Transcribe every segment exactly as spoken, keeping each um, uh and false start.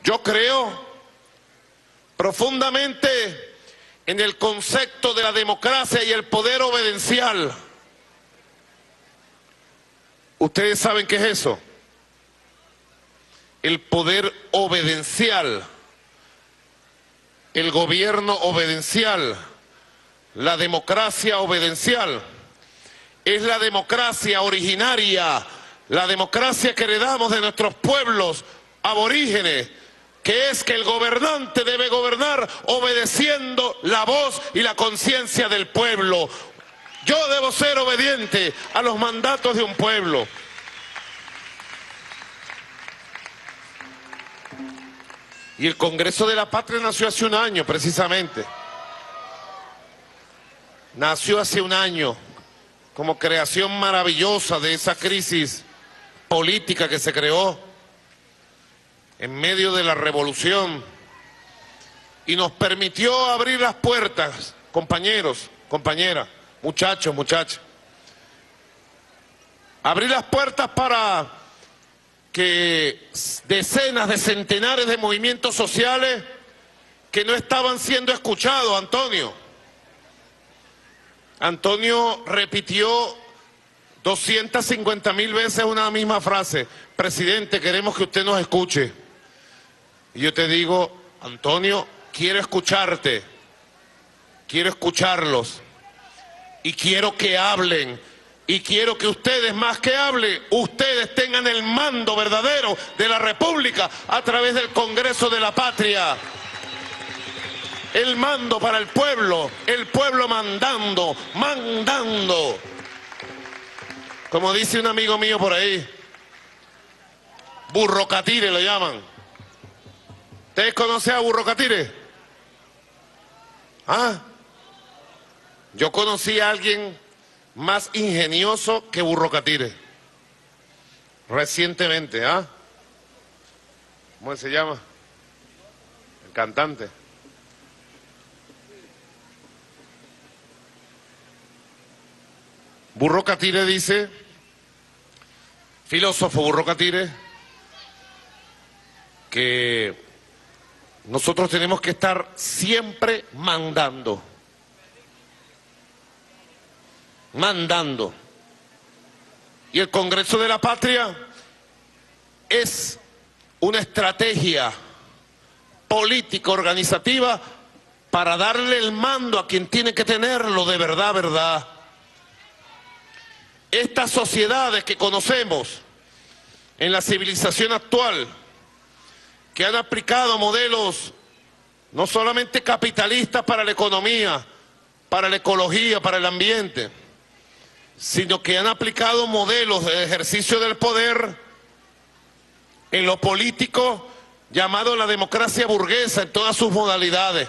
Yo creo profundamente en el concepto de la democracia y el poder obedencial. ¿Ustedes saben qué es eso? El poder obedencial, el gobierno obedencial, la democracia obedencial. Es la democracia originaria, la democracia que heredamos de nuestros pueblos aborígenes, que es que el gobernante debe gobernar obedeciendo la voz y la conciencia del pueblo. Yo debo ser obediente a los mandatos de un pueblo. Y el Congreso de la Patria nació hace un año, precisamente. Nació hace un año como creación maravillosa de esa crisis política que se creó en medio de la revolución y nos permitió abrir las puertas, compañeros, compañeras, muchachos, muchachas, abrir las puertas para que decenas de centenares de movimientos sociales que no estaban siendo escuchados, Antonio. Antonio repitió doscientas cincuenta mil veces una misma frase: presidente, queremos que usted nos escuche. Y yo te digo, Antonio, quiero escucharte, quiero escucharlos y quiero que hablen. Y quiero que ustedes, más que hablen, ustedes tengan el mando verdadero de la República a través del Congreso de la Patria. El mando para el pueblo, el pueblo mandando, mandando. Como dice un amigo mío por ahí, Burrocatire lo llaman. ¿Ustedes conocen a Burrocatire? ¿Ah? Yo conocí a alguien más ingenioso que Burrocatire recientemente, ¿ah? ¿Cómo se llama? El cantante. Burrocatire dice, filósofo Burrocatire, que nosotros tenemos que estar siempre mandando. Mandando. Y el Congreso de la Patria es una estrategia política organizativa para darle el mando a quien tiene que tenerlo de verdad, verdad. Estas sociedades que conocemos en la civilización actual, que han aplicado modelos no solamente capitalistas para la economía, para la ecología, para el ambiente, sino que han aplicado modelos de ejercicio del poder en lo político llamado la democracia burguesa en todas sus modalidades.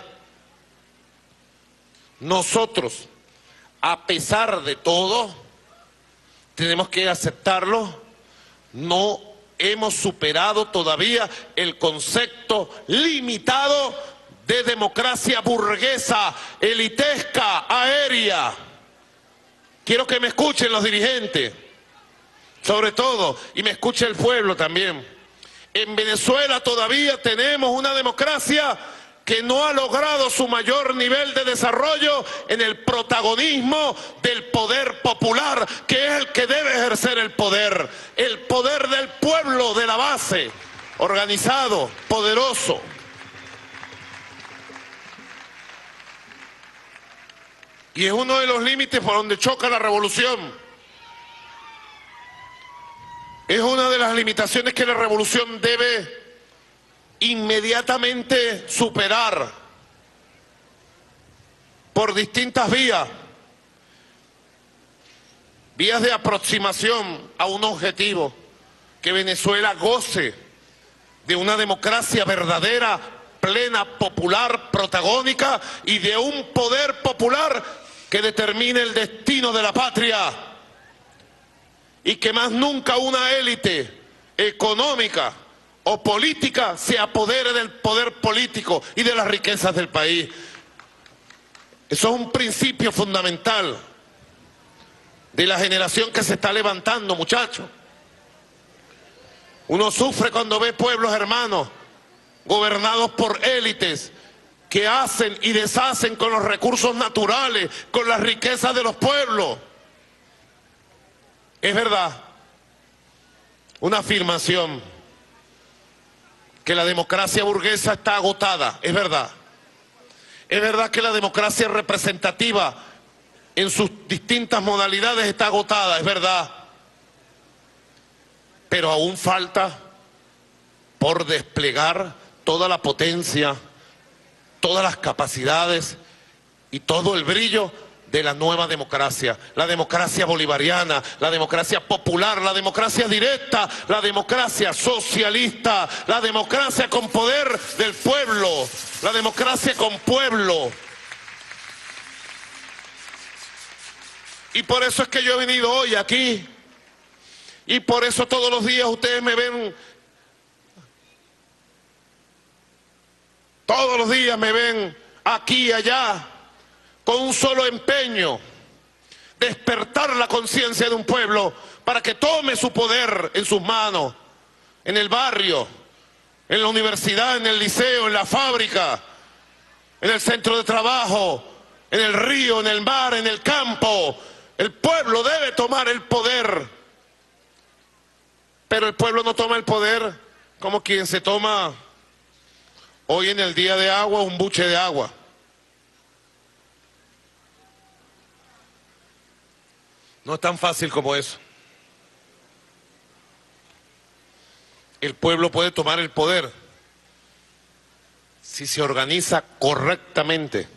Nosotros, a pesar de todo, tenemos que aceptarlo, no hemos superado todavía el concepto limitado de democracia burguesa, elitesca, aérea. Quiero que me escuchen los dirigentes, sobre todo, y me escuche el pueblo también. En Venezuela todavía tenemos una democracia que no ha logrado su mayor nivel de desarrollo en el protagonismo del poder popular, que es el que debe ejercer el poder, el poder del pueblo, de la base, organizado, poderoso. Y es uno de los límites por donde choca la revolución. Es una de las limitaciones que la revolución debe inmediatamente superar por distintas vías. Vías de aproximación a un objetivo, que Venezuela goce de una democracia verdadera, plena, popular, protagónica, y de un poder popular que determine el destino de la patria, y que más nunca una élite económica o política se apodere del poder político y de las riquezas del país. Eso es un principio fundamental de la generación que se está levantando, muchachos. Uno sufre cuando ve pueblos hermanos gobernados por élites que hacen y deshacen con los recursos naturales, con las riquezas de los pueblos. Es verdad, una afirmación, que la democracia burguesa está agotada, es verdad. Es verdad que la democracia representativa en sus distintas modalidades está agotada, es verdad. Pero aún falta por desplegar toda la potencia, todas las capacidades y todo el brillo de la nueva democracia, la democracia bolivariana, la democracia popular, la democracia directa, la democracia socialista, la democracia con poder del pueblo, la democracia con pueblo. Y por eso es que yo he venido hoy aquí, y por eso todos los días ustedes me ven, todos los días me ven aquí y allá, con un solo empeño: despertar la conciencia de un pueblo para que tome su poder en sus manos, en el barrio, en la universidad, en el liceo, en la fábrica, en el centro de trabajo, en el río, en el mar, en el campo. El pueblo debe tomar el poder, pero el pueblo no toma el poder como quien se toma hoy en el día de agua un buche de agua. No es tan fácil como eso. El pueblo puede tomar el poder si se organiza correctamente,